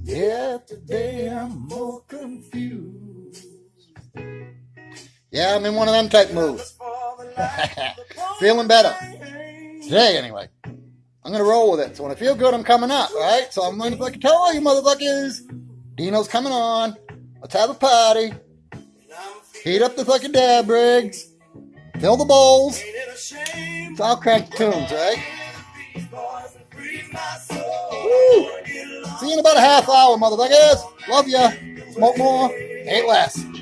Yeah, today I'm more confused. Yeah, I'm in one of them type moves. Feeling better. Today, anyway. I'm going to roll with it. So when I feel good, I'm coming up, right? So I'm going to fucking tell all you motherfuckers, Dino's coming on. Let's have a party. Heat up the fucking dab rigs. Fill the bowls. So I'll crank the tunes, right? Woo. See you in about a half hour, motherfuckers. Love ya. Smoke more, hate less.